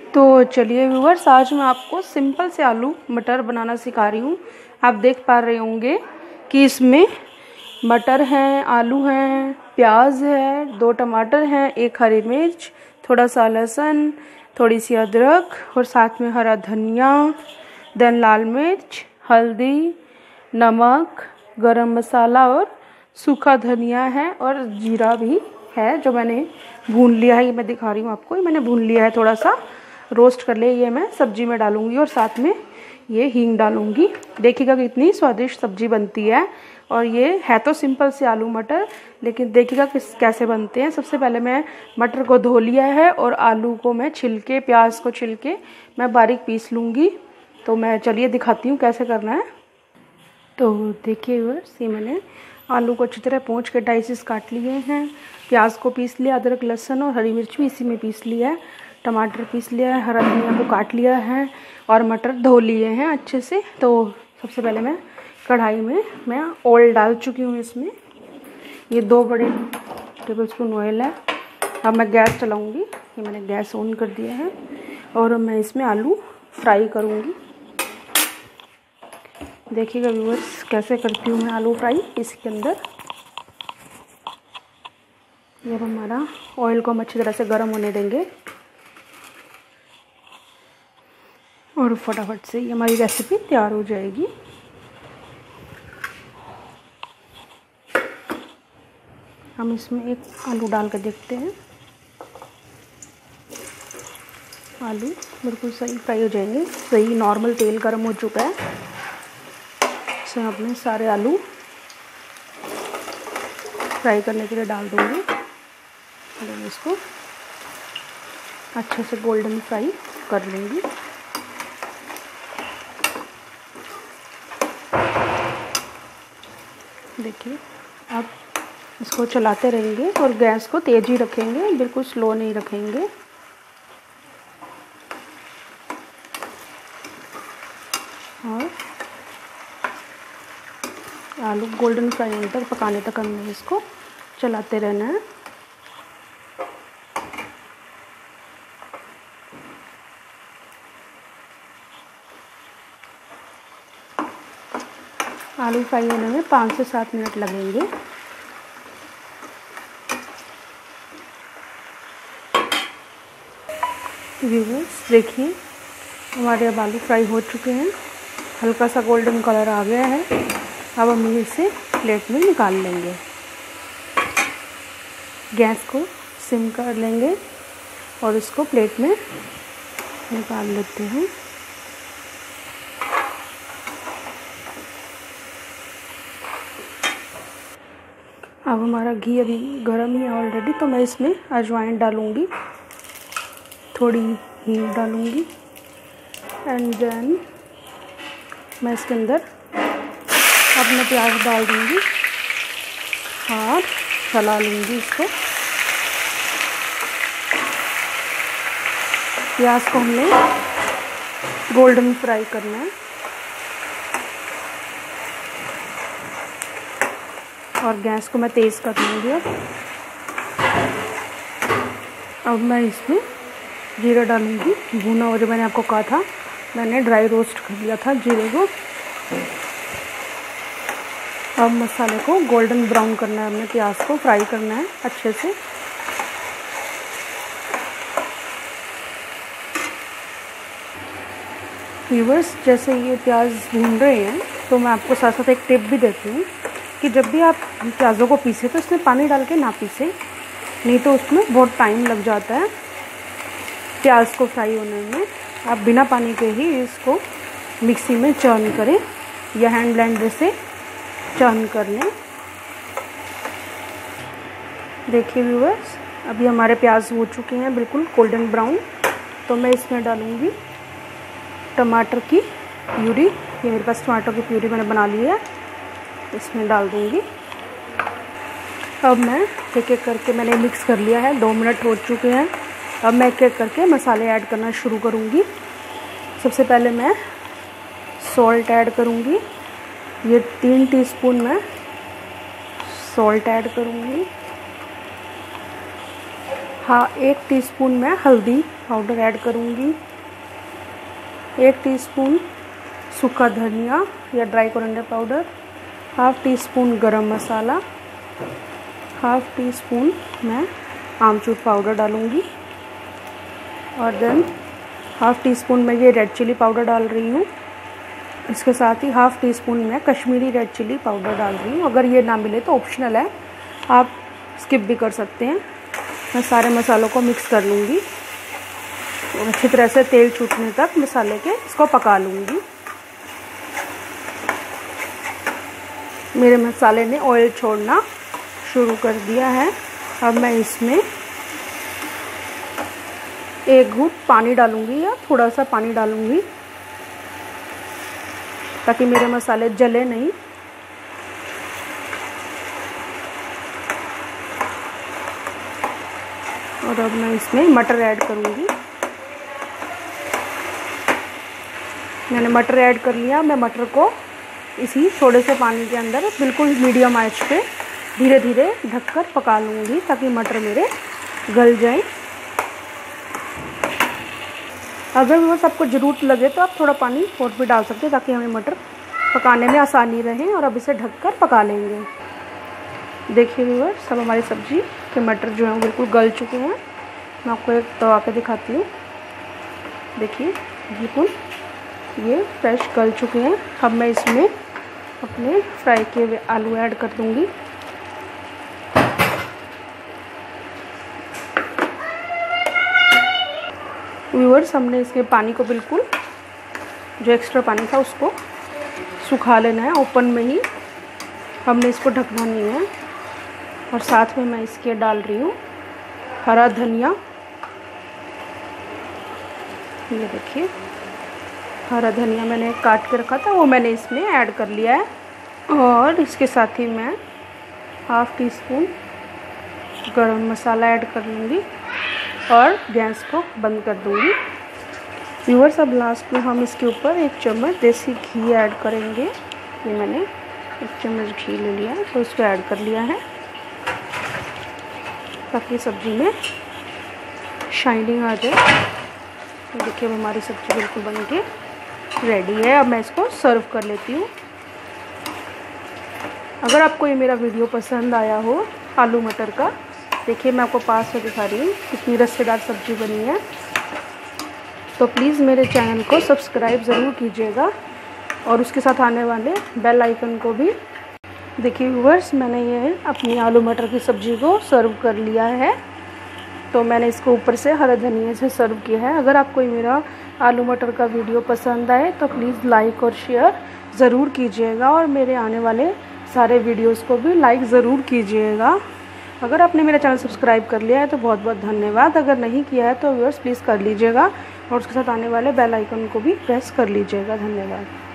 तो चलिए व्यूअर्स, आज मैं आपको सिंपल से आलू मटर बनाना सिखा रही हूँ। आप देख पा रहे होंगे कि इसमें मटर हैं, आलू हैं, प्याज है, 2 टमाटर हैं, 1 हरी मिर्च, थोड़ा सा लहसुन, थोड़ी सी अदरक और साथ में हरा धनिया, देन लाल मिर्च, हल्दी, नमक, गरम मसाला और सूखा धनिया है और जीरा भी है जो मैंने भून लिया है। ये मैं दिखा रही हूँ आपको, ये मैंने भून लिया है, थोड़ा सा रोस्ट कर लिया। ये मैं सब्जी में डालूंगी और साथ में ये हींग डालूंगी। देखिएगा कितनी स्वादिष्ट सब्जी बनती है। और ये है तो सिंपल से आलू मटर, लेकिन देखिएगा कैसे बनते हैं। सबसे पहले मैं मटर को धो लिया है और आलू को मैं छिलके, प्याज को छिलके मैं बारीक पीस लूँगी। तो मैं चलिए दिखाती हूँ कैसे करना है। तो देखिए व्यूअर्स, ये मैंने आलू को अच्छी तरह पोंछ के डाइसेस काट लिए हैं, प्याज को पीस लिया, अदरक लहसुन और हरी मिर्च भी इसी में पीस लिया है, टमाटर पीस लिया है, हरा धनिया को काट लिया है और मटर धो लिए हैं अच्छे से। तो सबसे पहले मैं कढ़ाई में मैं ऑयल डाल चुकी हूँ। इसमें ये 2 बड़े टेबलस्पून ऑयल है। अब मैं गैस चलाऊँगी। ये मैंने गैस ऑन कर दिया है और मैं इसमें आलू फ्राई करूँगी। देखिएगा व्यूअर्स कैसे करती हूँ मैं आलू फ्राई। इसके अंदर ये हमारा ऑयल को हम अच्छी तरह से गर्म होने देंगे और फटाफट से ये हमारी रेसिपी तैयार हो जाएगी। हम इसमें एक आलू डाल कर देखते हैं। आलू बिल्कुल सही फ्राई हो जाएंगे। सही नॉर्मल तेल गर्म हो चुका है। इसमें अपने सारे आलू फ्राई करने के लिए डाल दूँगी और इसको अच्छे से गोल्डन फ्राई कर लूँगी। देखिए, अब इसको चलाते रहेंगे और गैस को तेज़ ही रखेंगे, बिल्कुल स्लो नहीं रखेंगे। और आलू गोल्डन फ्राई होने तक, पकाने तक हमें इसको चलाते रहना है। आलू फ्राई होने में 5 से 7 मिनट लगेंगे। व्यूअर्स देखिए, हमारे अब आलू फ्राई हो चुके हैं, हल्का सा गोल्डन कलर आ गया है। अब हम इसे प्लेट में निकाल लेंगे। गैस को सिम कर लेंगे और इसको प्लेट में निकाल लेते हैं। अब हमारा घी अभी गर्म ही है ऑलरेडी, तो मैं इसमें अजवाइन डालूँगी, थोड़ी हींग डालूँगी एंड देन मैं इसके अंदर अपने प्याज डाल दूँगी और चला लूँगी इसको। प्याज को हमने गोल्डन फ्राई करना है और गैस को मैं तेज़ कर लूँगी। अब मैं इसमें जीरा डालूँगी, भुना हुआ, जो मैंने आपको कहा था, मैंने ड्राई रोस्ट कर लिया था जीरे को। अब मसाले को गोल्डन ब्राउन करना है, हमने प्याज को फ्राई करना है अच्छे से। व्यूअर्स, जैसे ये प्याज भून रहे हैं तो मैं आपको साथ साथ एक टिप भी देती हूँ कि जब भी आप प्याज़ों को पीसे तो इसमें पानी डाल के ना पीसे, नहीं तो उसमें बहुत टाइम लग जाता है प्याज को फ्राई होने में। आप बिना पानी के ही इसको मिक्सी में चर्न करें या हैंड ब्लेंडर से चर्न कर लें। देखिए व्यूअर्स, अभी हमारे प्याज हो चुके हैं बिल्कुल गोल्डन ब्राउन। तो मैं इसमें डालूँगी टमाटर की प्यूरी। ये मेरे पास टमाटर की प्यूरी मैंने बना ली है, इसमें डाल दूँगी। अब मैं एक एक करके मैंने मिक्स कर लिया है, 2 मिनट हो चुके हैं। अब मैं एक एक करके मसाले ऐड करना शुरू करूँगी। सबसे पहले मैं सॉल्ट ऐड करूँगी। ये 3 टीस्पून मैं सॉल्ट ऐड करूँगी। हाँ, 1 टीस्पून मैं हल्दी पाउडर ऐड करूँगी, 1 टीस्पून सूखा धनिया या dry coriander powder, half teaspoon garam masala, half tea spoon मैं आमचूर पाउडर डालूँगी और देन हाफ टी स्पून मैं ये रेड चिली पाउडर डाल रही हूँ। इसके साथ ही हाफ टी स्पून मैं कश्मीरी रेड चिली पाउडर डाल रही हूँ। अगर ये ना मिले तो ऑप्शनल है, आप स्किप भी कर सकते हैं। मैं सारे मसालों को मिक्स कर लूँगी और अच्छी तरह से तेल छूटने तक मसाले के इसको पका लूँगी। मेरे मसाले ने ऑयल छोड़ना शुरू कर दिया है। अब मैं इसमें 1 घूंट पानी डालूँगी या थोड़ा सा पानी डालूँगी ताकि मेरे मसाले जले नहीं। और अब मैं इसमें मटर ऐड करूँगी। मैंने मटर ऐड कर लिया। मैं मटर को इसी थोड़े से पानी के अंदर बिल्कुल मीडियम आंच पे धीरे धीरे ढककर पका लूँगी ताकि मटर मेरे गल जाए। अगर वो सबको ज़रूरत लगे तो आप थोड़ा पानी और भी डाल सकते हैं ताकि हमें मटर पकाने में आसानी रहे। और अब इसे ढककर पका लेंगे। देखिए व्यूअर्स, सब हमारी सब्ज़ी के मटर जो हैं बिल्कुल गल चुके हैं। मैं आपको एक तवा पे दिखाती हूँ। देखिए बिल्कुल ये फ्रेश गल चुके हैं। अब मैं इसमें अपने फ्राई किए हुए आलू ऐड कर दूँगी। व्यूअर्स, हमने इसके पानी को बिल्कुल जो एक्स्ट्रा पानी था उसको सुखा लेना है। ओपन में ही हमने इसको ढकना नहीं है। और साथ में मैं इसके डाल रही हूँ हरा धनिया। ये देखिए हरा धनिया मैंने काट के रखा था, वो मैंने इसमें ऐड कर लिया है। और इसके साथ ही मैं हाफ टी स्पून गरम मसाला ऐड कर लूँगी और गैस को बंद कर दूँगी। व्यूअर्स, अब लास्ट में हम इसके ऊपर 1 चम्मच देसी घी ऐड करेंगे। ये मैंने 1 चम्मच घी ले लिया है तो उसको ऐड कर लिया है ताकि सब्ज़ी में शाइनिंग आ जाए। तो देखिए अब हमारी सब्ज़ी बिल्कुल बन के रेडी है। अब मैं इसको सर्व कर लेती हूँ। अगर आपको ये मेरा वीडियो पसंद आया हो आलू मटर का, देखिए मैं आपको पास से दिखा रही हूँ कितनी रसेदार सब्ज़ी बनी है। तो प्लीज़ मेरे चैनल को सब्सक्राइब ज़रूर कीजिएगा और उसके साथ आने वाले बेल आइकन को भी। देखिए व्यूअर्स, मैंने ये अपनी आलू मटर की सब्ज़ी को सर्व कर लिया है। तो मैंने इसको ऊपर से हरा धनिया से सर्व किया है। अगर आपको मेरा आलू मटर का वीडियो पसंद आए तो प्लीज़ लाइक और शेयर ज़रूर कीजिएगा और मेरे आने वाले सारे वीडियोस को भी लाइक ज़रूर कीजिएगा। अगर आपने मेरा चैनल सब्सक्राइब कर लिया है तो बहुत बहुत धन्यवाद। अगर नहीं किया है तो व्यूअर्स प्लीज़ कर लीजिएगा और उसके साथ आने वाले बेल आइकन को भी प्रेस कर लीजिएगा। धन्यवाद।